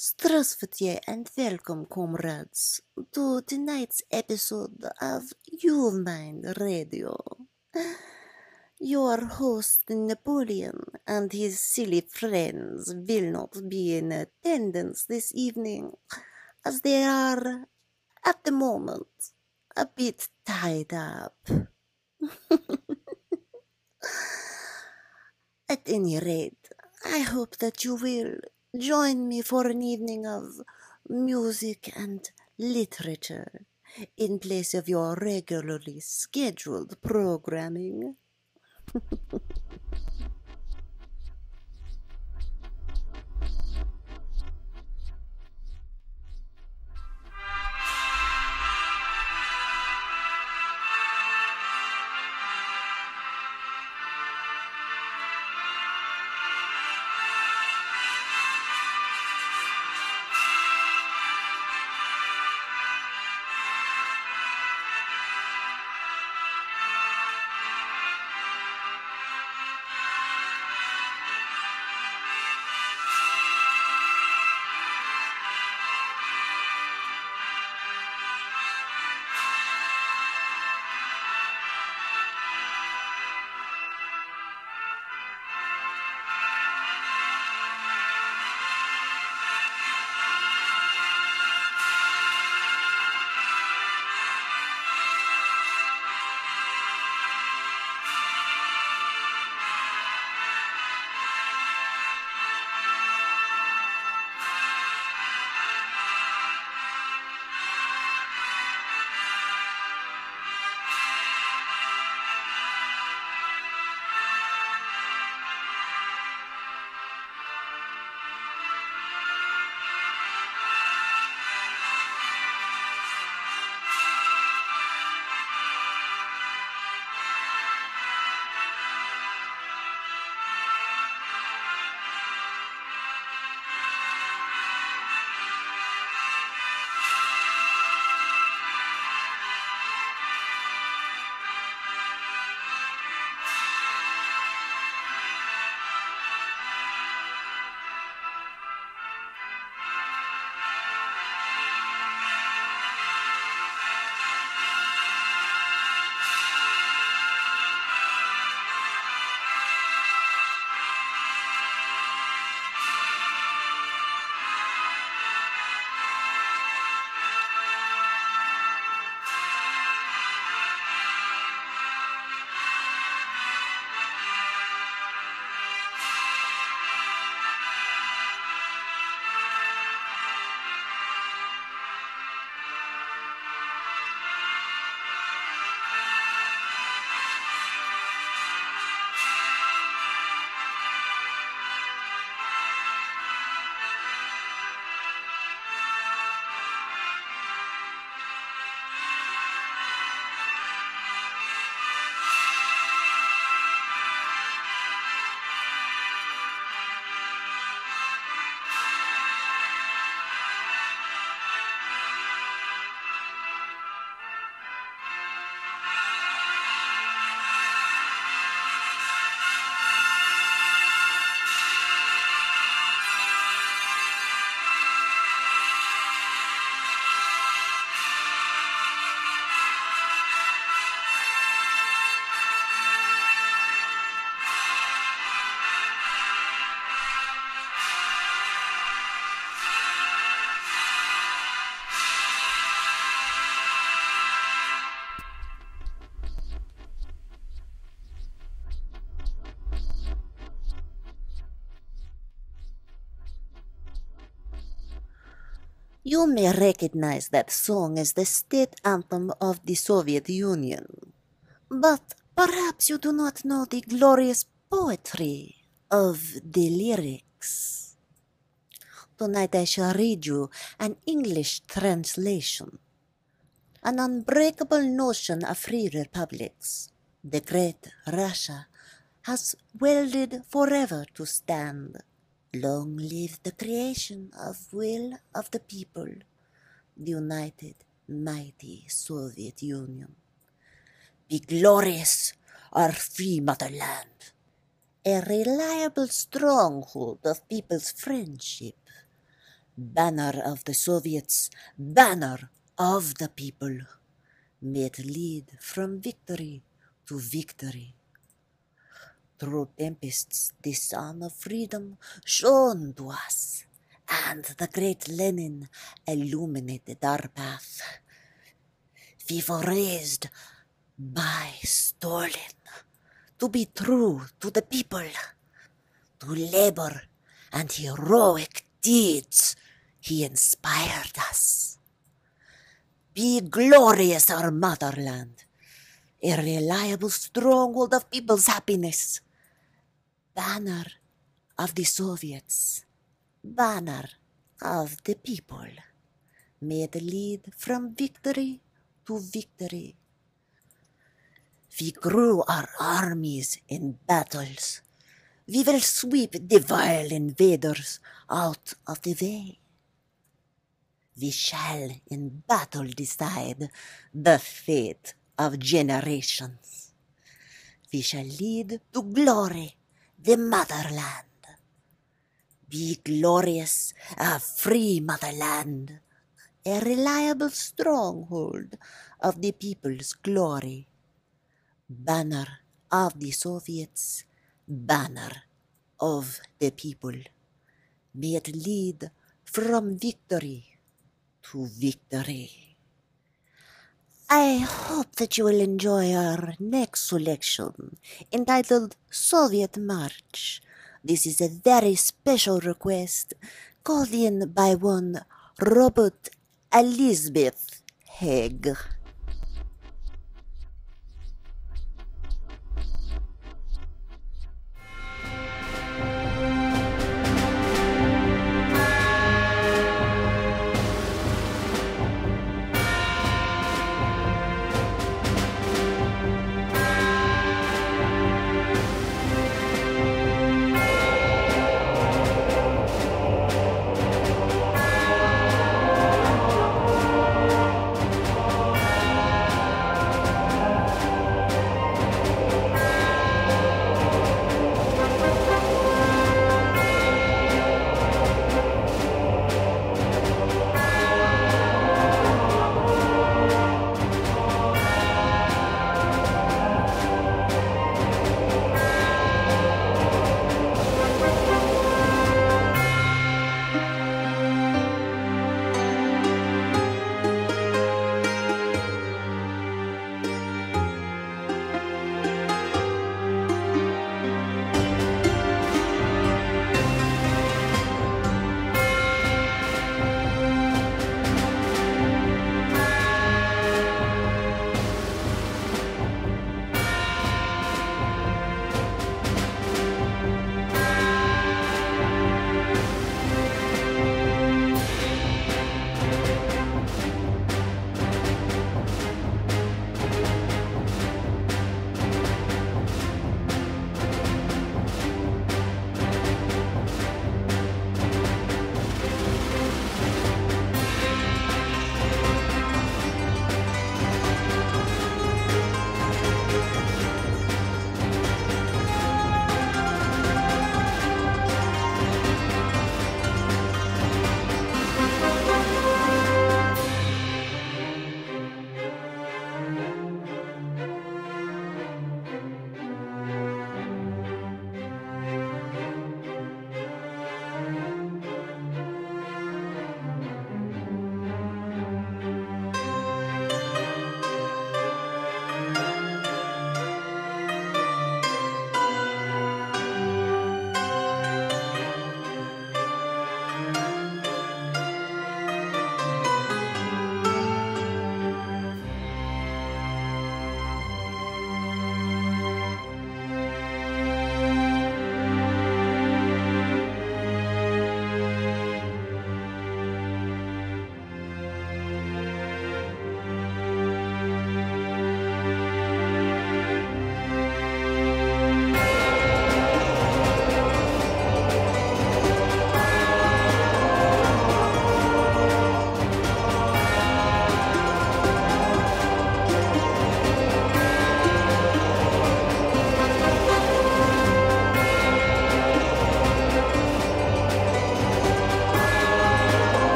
Здравствуйте and welcome, comrades, to tonight's episode of Umind Radio. Your host Napoleon and his silly friends will not be in attendance this evening, as they are, at the moment, a bit tied up. At any rate, I hope that you will join me for an evening of music and literature in place of your regularly scheduled programming. You may recognize that song as the state anthem of the Soviet Union, but perhaps you do not know the glorious poetry of the lyrics. Tonight I shall read you an English translation. An unbreakable notion of free republics, the great Russia, has welded forever to stand. Long live the creation of will of the people, the united, mighty Soviet Union. Be glorious, our free motherland, a reliable stronghold of people's friendship. banner of the Soviets, banner of the people, may it lead from victory to victory. Through tempests the sun of freedom shone to us, and the great Lenin illuminated our path. We were raised by Stalin to be true to the people, to labor and heroic deeds. He inspired us. Be glorious, our motherland, a reliable stronghold of people's happiness, banner of the Soviets, banner of the people, may it lead from victory to victory. We grew our armies in battles. We will sweep the vile invaders out of the way. We shall in battle decide the fate of generations. We shall lead to glory the motherland. Be glorious, a free motherland, a reliable stronghold of the people's glory. Banner of the Soviets, banner of the people. May it lead from victory to victory. I hope that you will enjoy our next selection, entitled Soviet March. This is a very special request called in by one Robert Elizabeth Haig.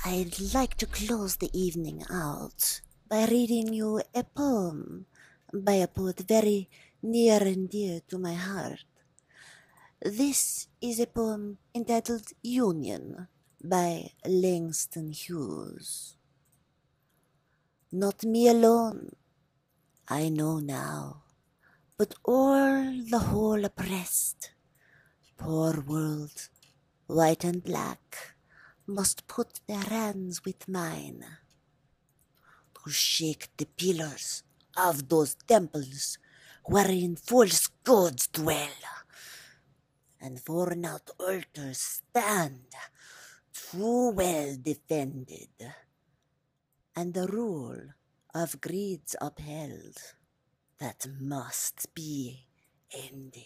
I'd like to close the evening out by reading you a poem by a poet very near and dear to my heart. This is a poem entitled Union by Langston Hughes. Not me alone, I know now, but all the whole oppressed, poor world, white and black, must put their hands with mine to shake the pillars of those temples wherein false gods dwell, and worn out altars stand too well defended, and the rule of greed's upheld that must be ended.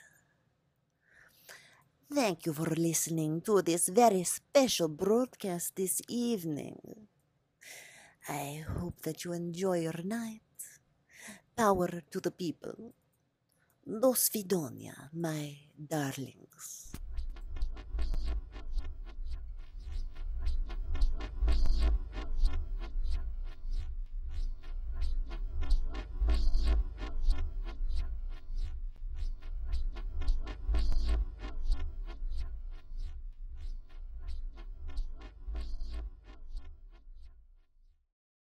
Thank you for listening to this very special broadcast this evening. I hope that you enjoy your night. Power to the people. Dos Fidonia, my darlings.